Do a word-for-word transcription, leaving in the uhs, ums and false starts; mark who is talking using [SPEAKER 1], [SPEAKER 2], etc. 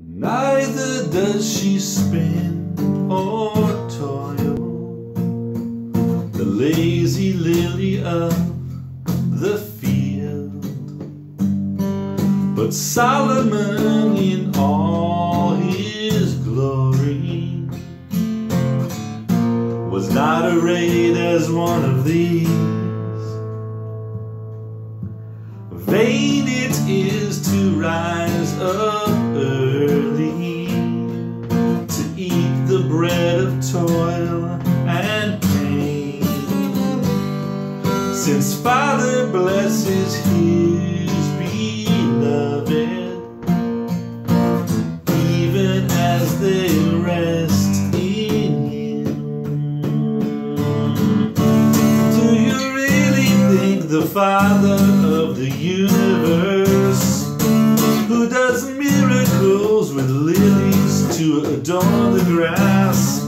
[SPEAKER 1] Neither does she spin or toil, the lazy lily of the field. But Solomon in all his glory was not arrayed as one of these. Vain it is to rise up early, to eat the bread of toil and pain, since Father blesses his beloved, even as they rest in him. Do you really think the Father of the universe, who does miracles with lilies to adorn the grass,